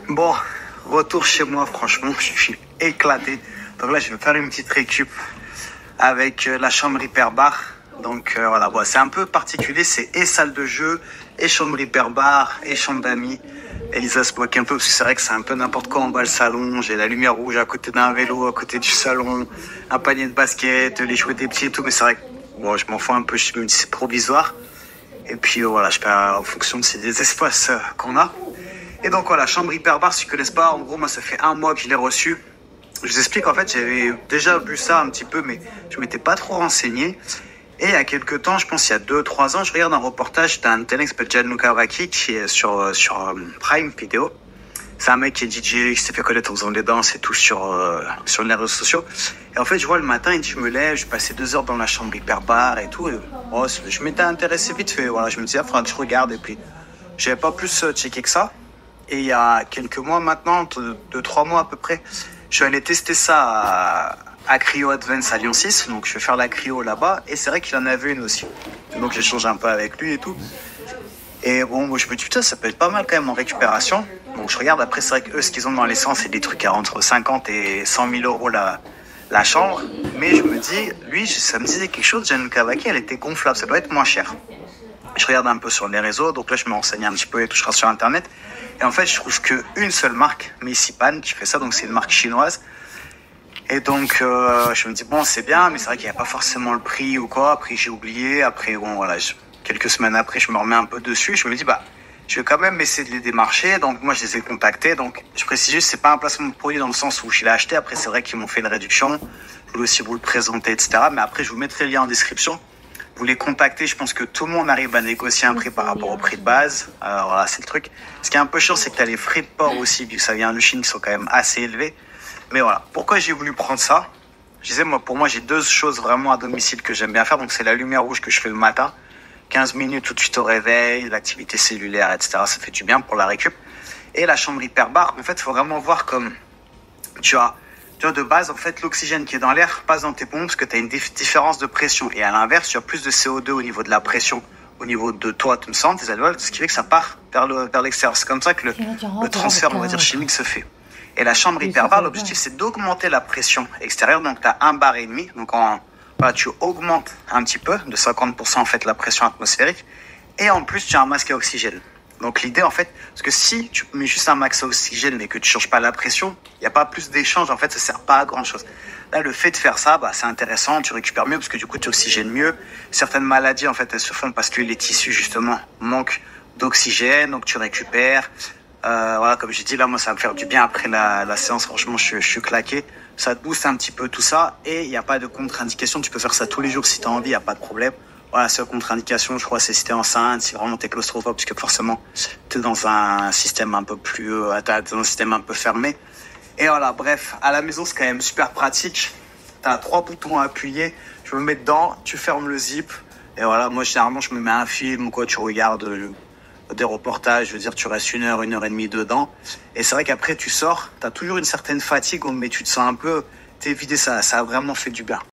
Bon, retour chez moi, franchement, je suis éclaté. Donc là, je vais faire une petite récup avec la chambre hyperbar. Donc voilà, bon, c'est un peu particulier, c'est et salle de jeu, et chambre hyperbar, et chambre d'amis. Elisa se moque un peu parce que c'est vrai que c'est un peu n'importe quoi en bas le salon. J'ai la lumière rouge à côté d'un vélo, à côté du salon, un panier de basket, les jouets des petits et tout. Mais c'est vrai que bon, je m'en fous un peu, je me dis c'est provisoire. Et puis voilà, je fais en fonction de ces des espaces qu'on a. Et donc voilà, chambre hyperbar, si tu ne connais pas, en gros, moi ça fait un mois que je l'ai reçu. Je vous explique, en fait, j'avais déjà vu ça un petit peu, mais je m'étais pas trop renseigné. Et il y a quelques temps, je pense il y a 2-3 ans, je regarde un reportage d'un télé qui s'appelle Gianluca Vacchi, qui est sur Prime Video. C'est un mec qui est DJ, qui s'est fait connaître en faisant des danses et tout sur les réseaux sociaux. Et en fait, je vois le matin, il dit, je me lève, je passais 2 heures dans la chambre hyperbar et tout. Et, oh, je m'étais intéressé vite fait. Voilà, je me disais, il faudra que je regarde. Et puis, j'avais pas plus checké que ça. Et il y a quelques mois maintenant, 2-3 mois à peu près, je suis allé tester ça à Cryo Advance à Lyon 6. Donc je vais faire la cryo là-bas. Et c'est vrai qu'il en avait une aussi. Et donc j'échange un peu avec lui et tout. Et bon, je me dis, putain, ça peut être pas mal quand même en récupération. Donc je regarde, après c'est vrai qu'eux, ce qu'ils ont dans l'essence, c'est des trucs à entre 50 et 100 000 euros la chambre. Mais je me dis, lui, ça me disait quelque chose, Gianluca Vacchi, elle était gonflable, ça doit être moins cher. Je regarde un peu sur les réseaux, donc là je me renseigne un petit peu et tout, je reste sur internet. Et en fait, je trouve qu'une seule marque, Meissipan, qui fait ça, donc c'est une marque chinoise. Et donc, je me dis, bon, c'est bien, mais c'est vrai qu'il n'y a pas forcément le prix ou quoi. Après, j'ai oublié. Après, bon, voilà, quelques semaines après, je me remets un peu dessus. Je me dis, bah, je vais quand même essayer de les démarcher. Donc, moi, je les ai contactés. Donc, je précise juste, c'est pas un placement de produit dans le sens où je l'ai acheté. Après, c'est vrai qu'ils m'ont fait une réduction. Je voulais aussi vous le présenter, etc. Mais après, je vous mettrai le lien en description. Vous les contactez, je pense que tout le monde arrive à négocier un prix par rapport au prix de base. Voilà, c'est le truc. Ce qui est un peu chiant, c'est que tu as les frais de port aussi, vu que ça vient de Chine, qui sont quand même assez élevés. Mais voilà, pourquoi j'ai voulu prendre ça? Je disais, moi, pour moi, j'ai 2 choses vraiment à domicile que j'aime bien faire. Donc, c'est la lumière rouge que je fais le matin. 15 minutes tout de suite au réveil, l'activité cellulaire, etc. Ça fait du bien pour la récup. Et la chambre hyperbar, en fait, il faut vraiment voir comme, tu vois, de base, en fait, l'oxygène qui est dans l'air passe dans tes poumons parce que tu as une différence de pression. Et à l'inverse, tu as plus de CO2 au niveau de la pression, au niveau de toi, tu me sens, tes alvéoles, ce qui fait que ça part vers l'extérieur. C'est comme ça que le transfert, on va dire, chimique se fait. Et la chambre hyperbar, l'objectif, c'est d'augmenter la pression extérieure. Donc, tu as 1,5 bar. Donc, voilà, tu augmentes un petit peu, de 50% en fait, la pression atmosphérique. Et en plus, tu as un masque à oxygène. Donc l'idée en fait, parce que si tu mets juste un max à oxygène mais que tu changes pas la pression, il n'y a pas plus d'échange, en fait ça sert pas à grand chose. Là le fait de faire ça, bah, c'est intéressant, tu récupères mieux parce que du coup tu oxygènes mieux. Certaines maladies en fait elles se font parce que les tissus justement manquent d'oxygène, donc tu récupères. Voilà, comme j'ai dit là, moi ça va me faire du bien après la séance, franchement je suis claqué. Ça te booste un petit peu tout ça et il n'y a pas de contre-indication, tu peux faire ça tous les jours si tu as envie, il n'y a pas de problème. Voilà, la seule contre-indication, je crois, c'est si t'es enceinte, si vraiment t'es claustrophobe, puisque forcément, t'es dans un système un peu plus, t'es dans un système un peu fermé. Et voilà, bref, à la maison, c'est quand même super pratique. T'as 3 boutons à appuyer, je me mets dedans, tu fermes le zip. Et voilà, moi, généralement, je me mets un film ou quoi, tu regardes des reportages, je veux dire, tu restes 1 heure, 1h30 dedans. Et c'est vrai qu'après, tu sors, t'as toujours une certaine fatigue, mais tu te sens un peu, t'es vidé, ça a vraiment fait du bien.